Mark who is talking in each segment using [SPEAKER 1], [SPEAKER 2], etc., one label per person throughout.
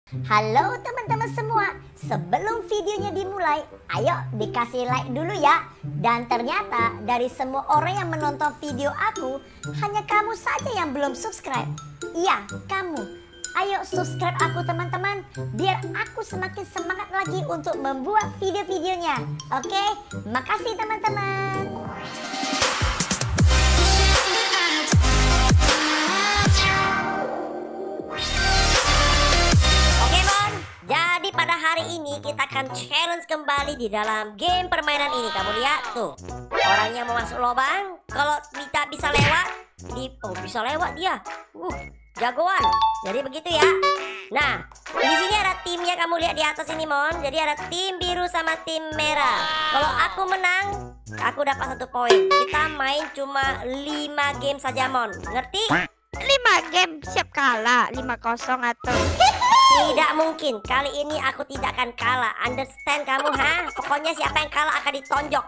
[SPEAKER 1] Halo teman-teman semua, sebelum videonya dimulai, ayo dikasih like dulu ya. Dan ternyata dari semua orang yang menonton video aku, hanya kamu saja yang belum subscribe. Iya, kamu. Ayo subscribe aku teman-teman, biar aku semakin semangat lagi untuk membuat video-videonya. Oke, makasih teman-teman. Jadi pada hari ini kita akan challenge kembali di dalam game permainan ini. Kamu lihat tuh, orangnya mau masuk lubang. Kalau kita bisa lewat, bisa lewat dia. Jagoan. Jadi begitu ya. Nah, di sini ada timnya, kamu lihat di atas ini Mon. Jadi ada tim biru sama tim merah. Kalau aku menang, aku dapat 1 poin. Kita main cuma 5 game saja Mon. Ngerti?
[SPEAKER 2] 5 game siap kalah 5-0 atau
[SPEAKER 1] tidak mungkin, kali ini aku tidak akan kalah. Understand kamu, ha? Pokoknya siapa yang kalah akan ditonjok.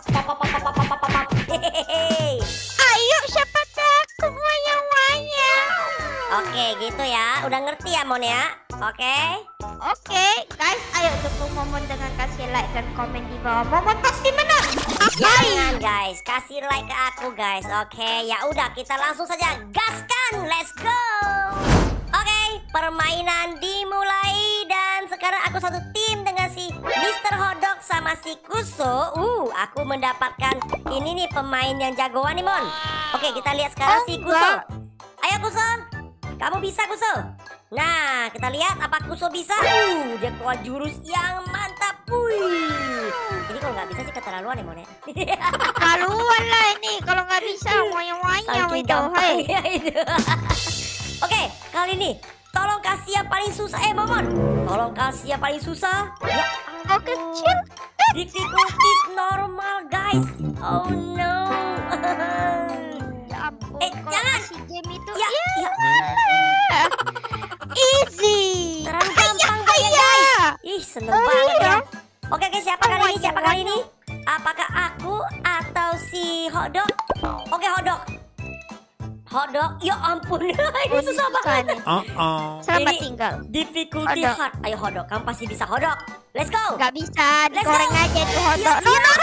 [SPEAKER 2] Ayo siapa takut wayang-wayang.
[SPEAKER 1] Oke, gitu ya. Udah ngerti ya, Mon ya? Oke.
[SPEAKER 2] Oke, guys, ayo dukung Momon dengan kasih like dan komen di bawah. Momon pasti menang.
[SPEAKER 1] Jangan, guys. Kasih like ke aku, guys. Oke, ya udah kita langsung saja gaskan. Let's go. Oke, permainan dimulai dan sekarang aku satu tim dengan si Mr. Hotdog sama si Kuso. Aku mendapatkan ini nih pemain yang jagoan nih Mon. Oke, kita lihat sekarang si Kuso. Ayo Kuso, kamu bisa Kuso. Nah, kita lihat apa Kuso bisa. Dia keluar jurus yang mantap. Ini kalau nggak bisa sih keterlaluan ya Mon ya.
[SPEAKER 2] Keterlaluan lah ini kalau nggak bisa wayang-wayang itu.
[SPEAKER 1] Oke, kali ini tolong kasih yang paling susah Momon. Tolong kasih yang paling susah. Ya
[SPEAKER 2] ampun. Kecil.
[SPEAKER 1] Difficulties normal, guys. Oh no.
[SPEAKER 2] Ya ampun.
[SPEAKER 1] Jangan.
[SPEAKER 2] Si game itu
[SPEAKER 1] ya.
[SPEAKER 2] Easy.
[SPEAKER 1] Terlalu gampang ya, guys. Seneng banget ya. Oke, guys, siapa kali ini? Siapa kali ini? Apakah aku atau si Hotdog? Oke, Hotdog. Hotdog, ya ampun, ini susah banget.
[SPEAKER 2] Selamat tinggal.
[SPEAKER 1] Difficulty hard. Ayo Hotdog, kamu pasti bisa Hotdog. Let's go.
[SPEAKER 2] Gak bisa, digoreng aja tuh Hotdog.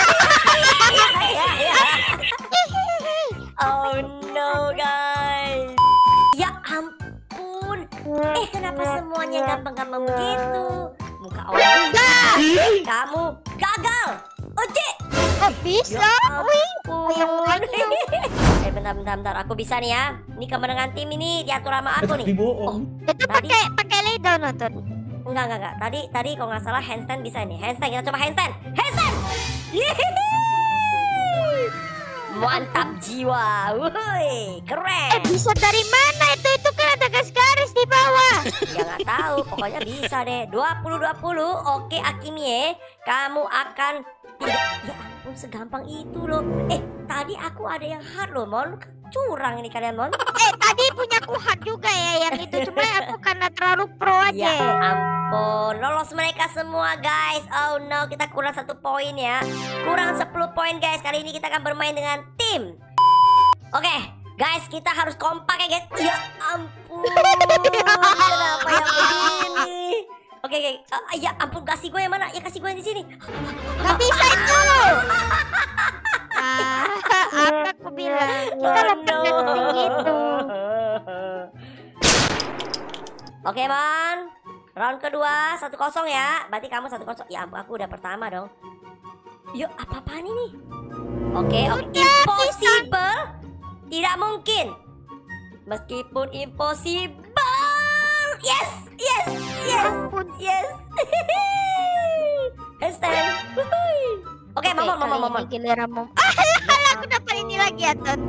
[SPEAKER 1] Oh no guys. Ya ampun. Kenapa semuanya gampang-gampang begitu? Muka orang. Kamu gagal. Oke.
[SPEAKER 2] Kok bisa?
[SPEAKER 1] Bentar, aku bisa nih ya. Ini kemenangan tim ini diatur sama aku nih.
[SPEAKER 2] Itu pakai ledol nonton.
[SPEAKER 1] Enggak. Tadi kalau nggak salah handstand bisa nih. Handstand, kita coba handstand. Mantap jiwa. Wuih, keren.
[SPEAKER 2] Bisa dari mana itu? Itu kan ada garis-garis di bawah.
[SPEAKER 1] Ya nggak tahu, pokoknya bisa deh. 20-20. Oke Akimie, kamu akan tidak. Ya ampun, segampang itu loh. Tadi aku ada yang hard loh, Mon. Curang ini kalian, Mon.
[SPEAKER 2] Tadi punya aku hard juga ya yang itu. Cuma aku karena terlalu pro aja.
[SPEAKER 1] Ya ampun, lolos mereka semua, guys. Oh no, kita kurang 1 poin ya. Kurang 10 poin, guys. Kali ini kita akan bermain dengan tim. Oke, guys, kita harus kompak ya, guys. Ya ampun. Kenapa yang begini? Oke, ya ampun, kasih gue yang mana? Ya kasih gue yang di sini.
[SPEAKER 2] Gak bisa itu. Apa aku bilang? Kita lompat begitu.
[SPEAKER 1] Oke, Man. Round kedua 1-0 ya. Berarti kamu 1-0. Ya ampun, aku udah pertama dong. Yuk, apa-apaan ini? Oke. Impossible. Tidak mungkin. Meskipun impossible. Yes. Handstand. Oke, Momon.
[SPEAKER 2] Giliran Momon. Aku dapat ini lagi ya, Ton.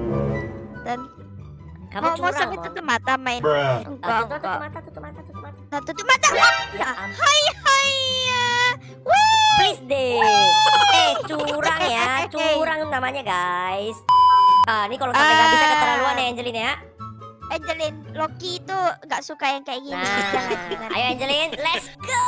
[SPEAKER 1] Kamu curang,
[SPEAKER 2] sampai tutup mata main.
[SPEAKER 1] Tutup mata. Ya ampun.
[SPEAKER 2] Hai.
[SPEAKER 1] Please deh. Curang ya. Curang namanya, guys. Ini kalau sampai nggak bisa keterlaluan ya Angelin ya.
[SPEAKER 2] Angelin, Loki itu nggak suka yang kayak gini.
[SPEAKER 1] Nah, ayo Angelin, let's go.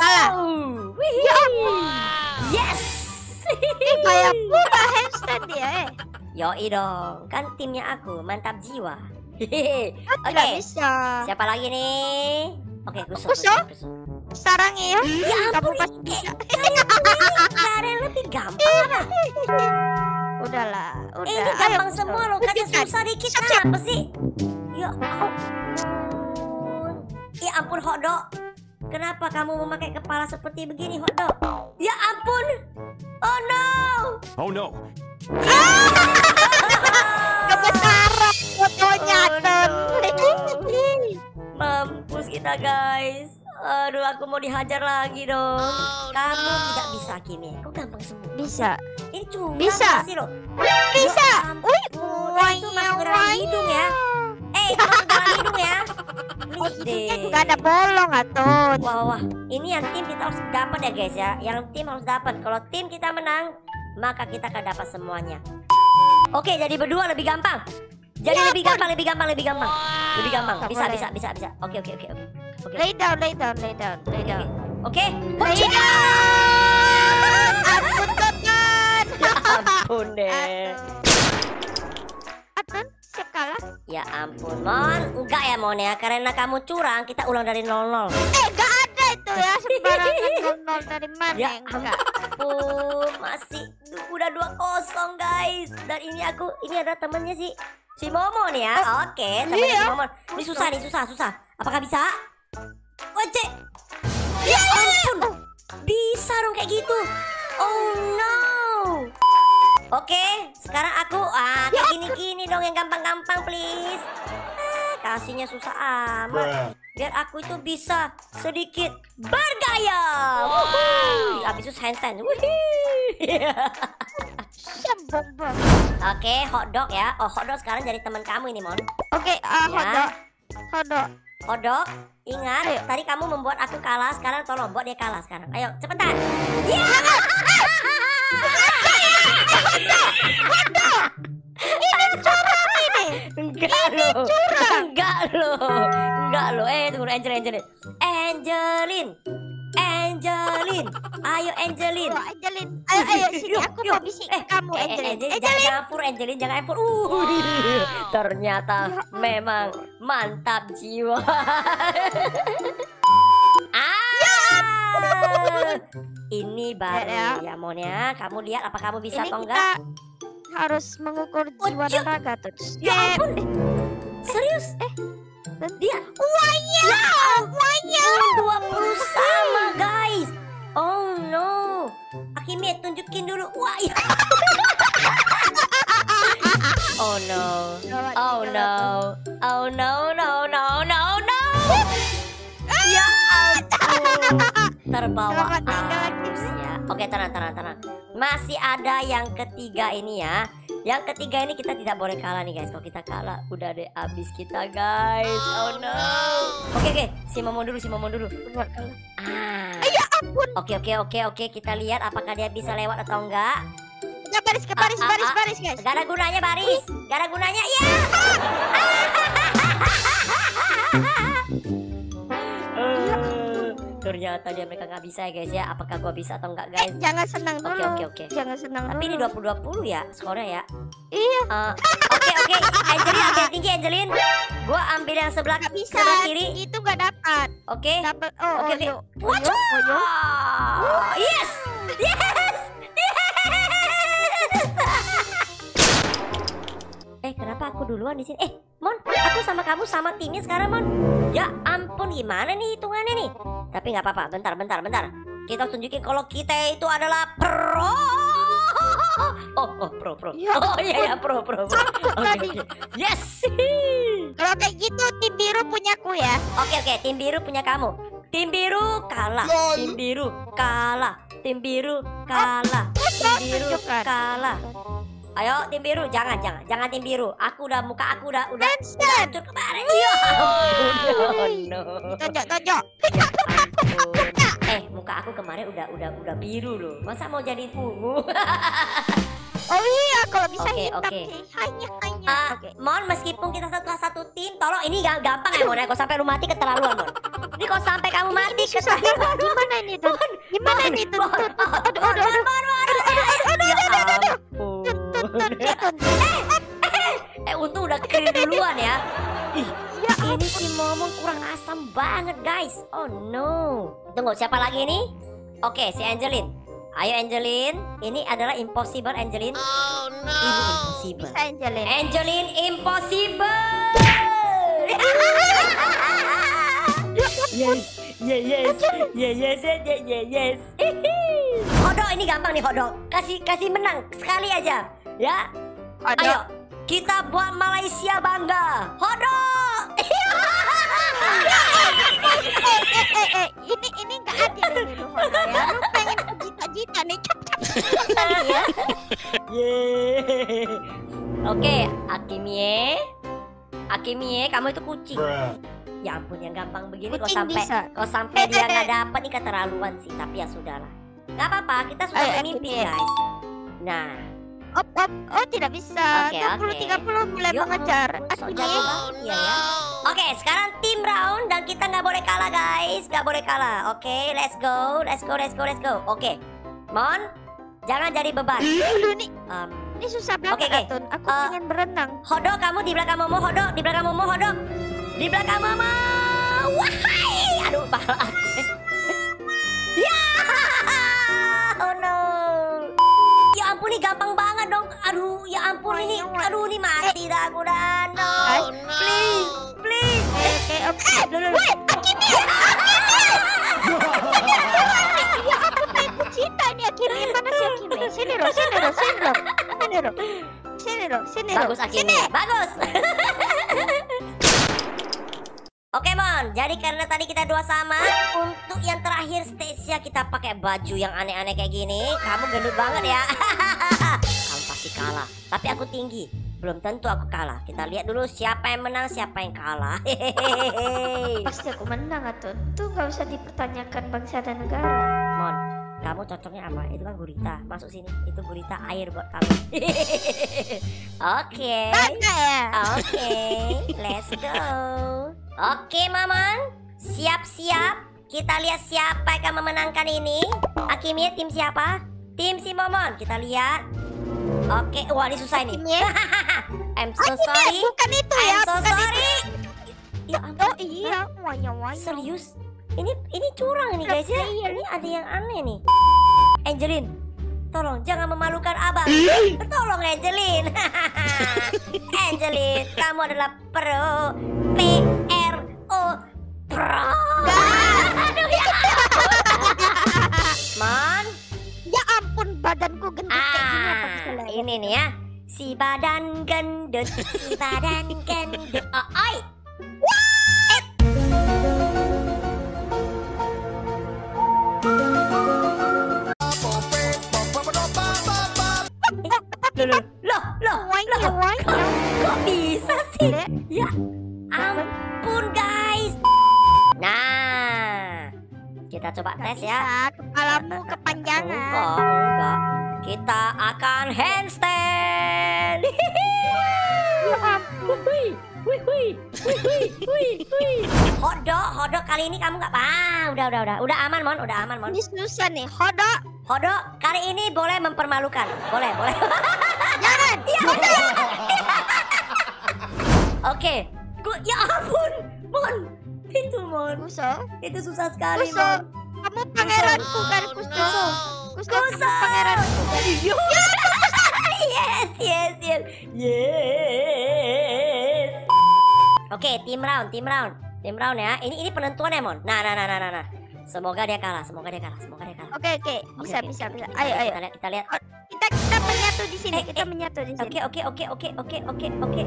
[SPEAKER 1] Yes.
[SPEAKER 2] Kayak buka handstand dia.
[SPEAKER 1] Yoi dong, kan timnya aku mantap jiwa.
[SPEAKER 2] Oke. Bisa.
[SPEAKER 1] Siapa lagi nih? Oke, Kuso.
[SPEAKER 2] sarang ya.
[SPEAKER 1] Ya
[SPEAKER 2] Kamu
[SPEAKER 1] ampun,
[SPEAKER 2] pasti bisa.
[SPEAKER 1] kayak gue gak ada yang lebih gampang apa?
[SPEAKER 2] Udahlah, udah.
[SPEAKER 1] Ini
[SPEAKER 2] Ayo,
[SPEAKER 1] gampang
[SPEAKER 2] Bos.
[SPEAKER 1] semua loh, kasih
[SPEAKER 2] Tunjukkan.
[SPEAKER 1] susah dikit
[SPEAKER 2] Siap.
[SPEAKER 1] apa sih? Ya ampun. Ya ampun Hotdog. Kenapa kamu memakai kepala seperti begini Hotdog? Ya ampun. Oh no.
[SPEAKER 3] Oh no.
[SPEAKER 2] Kebesaran fotonya
[SPEAKER 1] Oh,
[SPEAKER 2] Ton.
[SPEAKER 1] Mampus kita guys. Aduh aku mau dihajar lagi dong. Kamu tidak bisa Kimi. Kok gampang semua?
[SPEAKER 2] Bisa.
[SPEAKER 1] Ini cuma
[SPEAKER 2] Bisa.
[SPEAKER 1] sih loh.
[SPEAKER 2] Bisa.
[SPEAKER 1] Ya ampun. Itu masuk ke dalam hidung ya. Itu masuk ke dalam hidung ya. Please
[SPEAKER 2] Hidungnya
[SPEAKER 1] deh.
[SPEAKER 2] juga ada bolong Aton.
[SPEAKER 1] Wah, wah, ini yang tim kita harus dapat ya guys ya. Yang tim harus dapat. Kalau tim kita menang, maka kita akan dapat semuanya. Oke, jadi berdua lebih gampang. Jadi
[SPEAKER 2] Ya
[SPEAKER 1] lebih
[SPEAKER 2] ampun.
[SPEAKER 1] gampang, lebih gampang, lebih gampang. Lebih gampang.
[SPEAKER 2] Tak
[SPEAKER 1] Bisa,
[SPEAKER 2] boleh.
[SPEAKER 1] bisa, bisa, bisa. Oke, oke, oke, oke. Oke.
[SPEAKER 2] Lay down, lay down, lay down, lay down.
[SPEAKER 1] Oke.
[SPEAKER 2] Lay down. Ampun Ton.
[SPEAKER 1] Ampun deh.
[SPEAKER 2] Aton, siap kalah.
[SPEAKER 1] Ya ampun, Mon. Enggak ya, Mon ya. Karena kamu curang, kita ulang dari 00.
[SPEAKER 2] Gak ada itu ya sembarangan nol dari mana
[SPEAKER 1] Ya
[SPEAKER 2] enggak.
[SPEAKER 1] ampun, masih udah 2-0 guys. Dan ini ada temennya si Momo nih ya. Oke, temennya
[SPEAKER 2] Iya.
[SPEAKER 1] si Momo. Ini susah nih, susah. Apakah bisa? Wajek. Ya ampun. Bisa dong kayak gitu. Oh no. Oke, sekarang aku kayak gini-gini dong yang gampang-gampang please. Kasihnya susah amat. Biar aku itu bisa sedikit bergaya. Wuhuu. Habis itu handstand. Wuhuu.
[SPEAKER 2] Sombong banget.
[SPEAKER 1] Oke, Hotdog ya. Oh, Hotdog sekarang jadi teman kamu ini, Mon.
[SPEAKER 2] Oke,
[SPEAKER 1] Ya.
[SPEAKER 2] Hotdog.
[SPEAKER 1] Hotdog, ingat
[SPEAKER 2] Ayo.
[SPEAKER 1] tadi kamu membuat aku kalah. Sekarang tolong buat dia kalah sekarang. Ayo, cepetan. Ya. Enggak lo. Tunggu Angelin. Ayo Angelin.
[SPEAKER 2] Oh, Angelin. Ayo sini aku mau bisik ke kamu Angelin.
[SPEAKER 1] Angelin jangan fur. Ternyata memang mantap jiwa. Ini baru ya Mon ya. Kamu lihat apa kamu bisa
[SPEAKER 2] Ini
[SPEAKER 1] atau
[SPEAKER 2] kita
[SPEAKER 1] enggak?
[SPEAKER 2] harus mengukur jiwa
[SPEAKER 1] Ujuk.
[SPEAKER 2] dan raga tuh.
[SPEAKER 1] Ya ampun. Serius? Dia
[SPEAKER 2] Wanya.
[SPEAKER 1] 20 sama guys. Oh no. Akimi tunjukin dulu. Wah. Ya. Oh no. Oh no. Oh no. Ya ampun. Terbawa
[SPEAKER 2] Selamat tinggal,
[SPEAKER 1] arus ya. Oke, tenang. Masih ada yang ketiga ini ya. Yang ketiga ini kita tidak boleh kalah nih guys. Kalau kita kalah udah deh abis kita guys. Oh no. Oke. Si Momo dulu.
[SPEAKER 2] Ya ampun.
[SPEAKER 1] Oke. Kita lihat apakah dia bisa lewat atau enggak.
[SPEAKER 2] Ya baris guys.
[SPEAKER 1] Gak ada gunanya baris. Gak ada gunanya. Ya. Ternyata dia mereka nggak bisa ya guys ya. Apakah gua bisa atau enggak guys?
[SPEAKER 2] Jangan senang dulu.
[SPEAKER 1] Oke.
[SPEAKER 2] Jangan senang
[SPEAKER 1] Tapi ini
[SPEAKER 2] dulu.
[SPEAKER 1] 20-20 ya skornya ya.
[SPEAKER 2] Iya.
[SPEAKER 1] Oke. Angelin ambil tinggi Angelin. Gua ambil yang sebelah
[SPEAKER 2] Gak bisa.
[SPEAKER 1] sebelah kiri.
[SPEAKER 2] Itu gak dapat.
[SPEAKER 1] Oke.
[SPEAKER 2] Dapat.
[SPEAKER 1] Oke.
[SPEAKER 2] Oyo.
[SPEAKER 1] Yes. Kenapa aku duluan di sini? Mon, aku sama kamu sama timnya sekarang, Mon. Ya ampun, gimana nih hitungannya nih? Tapi nggak apa-apa. Bentar. Kita tunjukin kalau kita itu adalah pro. Pro.
[SPEAKER 2] Ya
[SPEAKER 1] Oh iya, pro. Oke. Yes.
[SPEAKER 2] Kalau kayak gitu tim biru punyaku ya.
[SPEAKER 1] Oke, tim biru punya kamu. Tim biru kalah. Tim biru kalah. Tim biru kalah. Tim biru
[SPEAKER 2] Tunjukkan.
[SPEAKER 1] kalah. Ayo tim biru, jangan tim biru. Muka aku udah
[SPEAKER 2] Handstand.
[SPEAKER 1] hancur kemarin. Ya ampun. No.
[SPEAKER 2] Tonjok.
[SPEAKER 1] Muka aku kemarin udah biru loh. Masa mau jadi ungu?
[SPEAKER 2] Oh iya, kalau bisa
[SPEAKER 1] Oke,
[SPEAKER 2] hitam
[SPEAKER 1] oke.
[SPEAKER 2] sih. Hanya. Oke.
[SPEAKER 1] Mon, meskipun kita satu tim, tolong ini gampang ya Mon. Kalau sampai lu mati keterlaluan Mon. Ini kalau sampai kamu mati keterlaluan.
[SPEAKER 2] Gimana ini tuh? Gimana ini tuh?
[SPEAKER 1] Untung udah clear duluan ya. Ih,
[SPEAKER 2] Ya
[SPEAKER 1] ini si Momong kurang asam banget banget guys. Oh no. Tunggu, siapa lagi nih? Oke, si Angelin. Ayo Angelin. Ini adalah impossible Angelin.
[SPEAKER 3] Oh no.
[SPEAKER 1] Ini impossible.
[SPEAKER 2] Bisa Angelin.
[SPEAKER 1] Angelin impossible. Yes. Yes. Yes. Hodok ini gampang nih Hodok. Kasih menang sekali aja. Ya. Ayo. Kita buat Malaysia bangga. Hodok.
[SPEAKER 2] Ini nggak adil ini lu Hodok ya. Lu pengen jita-jita nih cap kali ya.
[SPEAKER 1] Yeay. Oke, Akimie, kamu itu kucing. Ya ampun, yang gampang begini kok
[SPEAKER 2] Kucing bisa.
[SPEAKER 1] sampai dia nggak dapat nih, keterlaluan sih. Tapi ya sudahlah. Nggak apa-apa, kita sudah bermimpi
[SPEAKER 2] Akimie.
[SPEAKER 1] guys. Nah,
[SPEAKER 2] Oh tidak bisa.
[SPEAKER 1] Oke,
[SPEAKER 2] 20-30 mulai
[SPEAKER 1] Ya
[SPEAKER 2] mengejar.
[SPEAKER 1] ampun, sok
[SPEAKER 2] Akimie.
[SPEAKER 1] jago banget ya ya. Oke, sekarang tim round dan kita nggak boleh kalah guys, nggak boleh kalah. Oke, let's go. Oke, Mon, jangan jadi beban.
[SPEAKER 2] Ini
[SPEAKER 1] Em,
[SPEAKER 2] ini susah banget
[SPEAKER 1] Oke.
[SPEAKER 2] Atun. Aku pengen berenang.
[SPEAKER 1] Hodok, kamu di belakang Momo, Hodok. Di belakang Momo, Hodok. Di belakang Momo. Wahai! Aduh, parah. Ya! Oh no. Ya ampun, ini gampang banget dong. Aduh, ya ampun ini. Aduh, ini mati dah aku dah. No.
[SPEAKER 3] Oh no.
[SPEAKER 1] Please.
[SPEAKER 2] Woi, Akimie! Ya aku pengen kucita nih Akimie. Mana sih Akimie? Sini loh.
[SPEAKER 1] Bagus Akimie. Bagus. Oke Mon, jadi karena tadi kita dua sama, untuk yang terakhir stage-nya kita pakai baju yang aneh-aneh kayak gini. Kamu gendut banget ya. Kamu pasti kalah. Tapi aku tinggi. Belum tentu aku kalah. Kita lihat dulu siapa yang menang, siapa yang kalah. Hehehe.
[SPEAKER 2] Pasti aku menang Atun. Tuh gak usah dipertanyakan bangsa dan negara.
[SPEAKER 1] Mon, kamu cocoknya apa? Itu kan gurita. Masuk sini. Itu gurita air buat kamu. Oke.
[SPEAKER 2] Bangga ya?
[SPEAKER 1] Oke, let's go. Oke, Maman. Siap-siap. Kita lihat siapa yang akan memenangkan ini. Akimie, tim siapa? Tim si Momon. Kita lihat. Oke, wah ini susah ini.
[SPEAKER 2] Akimie?
[SPEAKER 1] I'm so sorry.
[SPEAKER 2] Bukan itu ya.
[SPEAKER 1] I'm so
[SPEAKER 2] bukan
[SPEAKER 1] sorry.
[SPEAKER 2] itu.
[SPEAKER 1] Ya ampun.
[SPEAKER 2] Oh iya, wanya.
[SPEAKER 1] Serius? Ini curang nih guys ya. Ini ada yang aneh nih. Angelin, tolong jangan memalukan abang. Tolong Angelin. Angelin, kamu adalah pro. Pro. Aduh ya. Man.
[SPEAKER 2] Ya ampun, badanku gendut kayak gini apa bisa lewat?
[SPEAKER 1] Ini nih ya. Si badan gendut. Oh, oi. Loh, kok bisa sih? Ya ampun guys. Nah, kita coba tes ya.
[SPEAKER 2] Kepalamu kepanjangan.
[SPEAKER 1] Enggak. Kita akan handstand.
[SPEAKER 2] Ya ampun.
[SPEAKER 1] Hodok kali ini kamu nggak udah aman Mon.
[SPEAKER 2] Ini susah nih, Hodok.
[SPEAKER 1] Hodok kali ini boleh mempermalukan. Boleh.
[SPEAKER 2] Jangan.
[SPEAKER 1] Ya udah. Oke. Ya ampun, Mon. Itu Mon.
[SPEAKER 2] Kuso.
[SPEAKER 1] Itu susah sekali,
[SPEAKER 2] Kuso.
[SPEAKER 1] Mon.
[SPEAKER 2] Kamu pangeranku kan, Kuso. Kuso, kamu
[SPEAKER 1] Kuso.
[SPEAKER 2] pangeranku kan.
[SPEAKER 1] Yes. Oke, tim round ya. Ini penentuan ya, Mon. Nah. Semoga dia kalah.
[SPEAKER 2] Oke. Bisa.
[SPEAKER 1] Oke.
[SPEAKER 2] Ayo.
[SPEAKER 1] Kita lihat.
[SPEAKER 2] Kita menyatu di sini. Kita menyatu di sini.
[SPEAKER 1] Oke.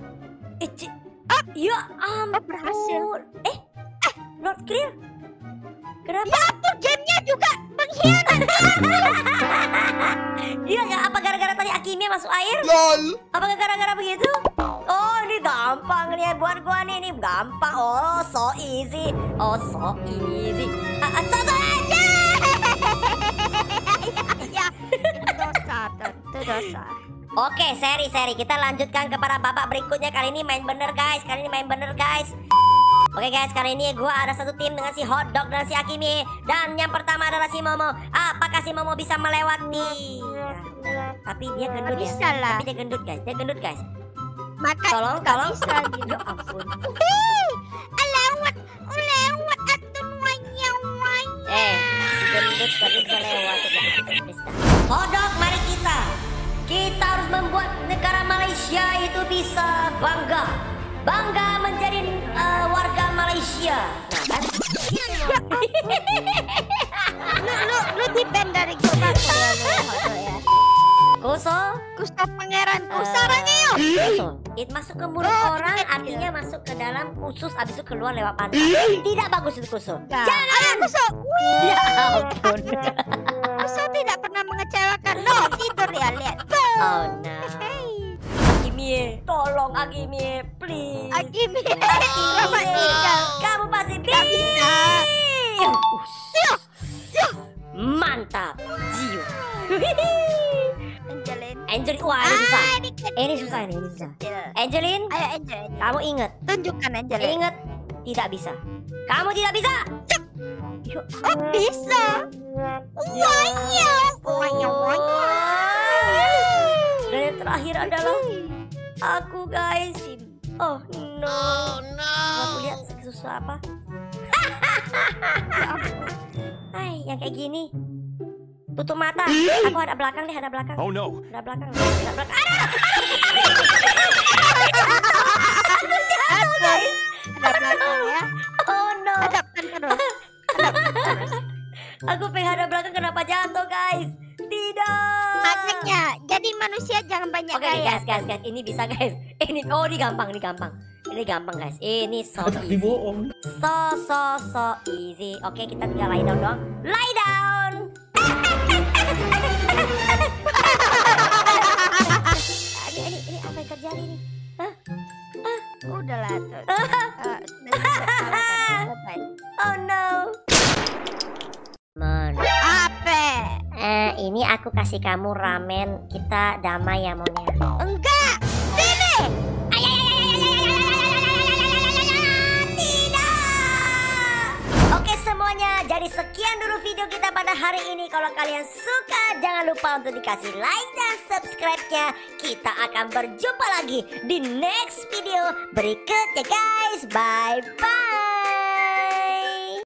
[SPEAKER 1] Ya ampun.
[SPEAKER 2] Berhasil.
[SPEAKER 1] Not clear. Kenapa?
[SPEAKER 2] Ya ampun, gamenya juga mengkhianat.
[SPEAKER 1] Iya nggak? Apa gara-gara tadi Akimie masuk air?
[SPEAKER 3] LOL.
[SPEAKER 1] Apa gara-gara begitu? Oh, ini gampang nih buat gua nih. Ini gampang. Oh, so easy. So easy.
[SPEAKER 2] Ya, itu dosa.
[SPEAKER 1] Oke, seri. Kita lanjutkan kepada babak berikutnya. Kali ini main bener guys. Oke guys, kali ini gue ada satu tim dengan si Hotdog dan si Akimie. Dan yang pertama adalah si Momo. Apakah si Momo bisa melewati? Tapi dia gendut ya.
[SPEAKER 2] Bisa lah.
[SPEAKER 1] Tapi dia gendut guys.
[SPEAKER 2] Maka
[SPEAKER 1] Tolong.
[SPEAKER 2] bisa dia.
[SPEAKER 1] Ya ampun.
[SPEAKER 2] Lewat.
[SPEAKER 1] rambut tapi bisa lewat. Kodok, mari kita harus membuat negara Malaysia itu bisa bangga menjadi warga Malaysia. Nah kan
[SPEAKER 2] lu depend dari gue banget ya.
[SPEAKER 1] Kuso
[SPEAKER 2] pangeran sarangnya.
[SPEAKER 1] Kuso, it masuk ke mulut orang artinya masuk ke dalam usus, habis itu keluar lewat pantat. Tidak bagus itu Kuso.
[SPEAKER 2] Jangan. Ayo Kuso.
[SPEAKER 1] Ya ampun.
[SPEAKER 2] Kuso tidak pernah mengecewakan. No, tidur ya, lihat.
[SPEAKER 1] Oh no. Agimie, tolong Agimie, please.
[SPEAKER 2] Agimie, selamat tinggal.
[SPEAKER 1] Kamu pasti
[SPEAKER 2] bisa.
[SPEAKER 1] Mantap, jiwa. Angelin, wah ini susah. Angelin,
[SPEAKER 2] ayo Angelin.
[SPEAKER 1] Kamu ingat?
[SPEAKER 2] Tunjukkan Angelin.
[SPEAKER 1] Ingat, tidak bisa. Kamu tidak bisa.
[SPEAKER 2] Oh bisa.
[SPEAKER 1] Dan yang terakhir adalah aku guys. Oh no. Aku lihat susah apa? Hai, yang kayak gini. Tutup mata. Aku hadap belakang deh, hadap belakang.
[SPEAKER 3] Oh no.
[SPEAKER 1] Hadap belakang.
[SPEAKER 2] Hadap belakang ya.
[SPEAKER 1] Oh no.
[SPEAKER 2] Hadapkan terus.
[SPEAKER 1] Aku pengen hadap belakang, kenapa jatuh guys? Tidak.
[SPEAKER 2] Makanya jadi manusia jangan banyak
[SPEAKER 1] Oke
[SPEAKER 2] gaya.
[SPEAKER 1] guys, ini bisa guys. Ini gampang. Ini gampang guys. Ini so easy. So easy. Oke, kita tinggal lie down doang. Lie down. Ini apa yang terjadi nih?
[SPEAKER 2] Udahlah tuh.
[SPEAKER 1] Oh no.
[SPEAKER 2] Apa?
[SPEAKER 1] Ini aku kasih kamu ramen. Kita damai ya Monia.
[SPEAKER 2] Enggak. Sini.
[SPEAKER 1] Oke semuanya, jadi sekian dulu video kita pada hari ini. Kalau kalian suka, jangan lupa untuk dikasih like dan subscribe-nya. Kita akan berjumpa lagi di next video berikutnya guys. Bye-bye.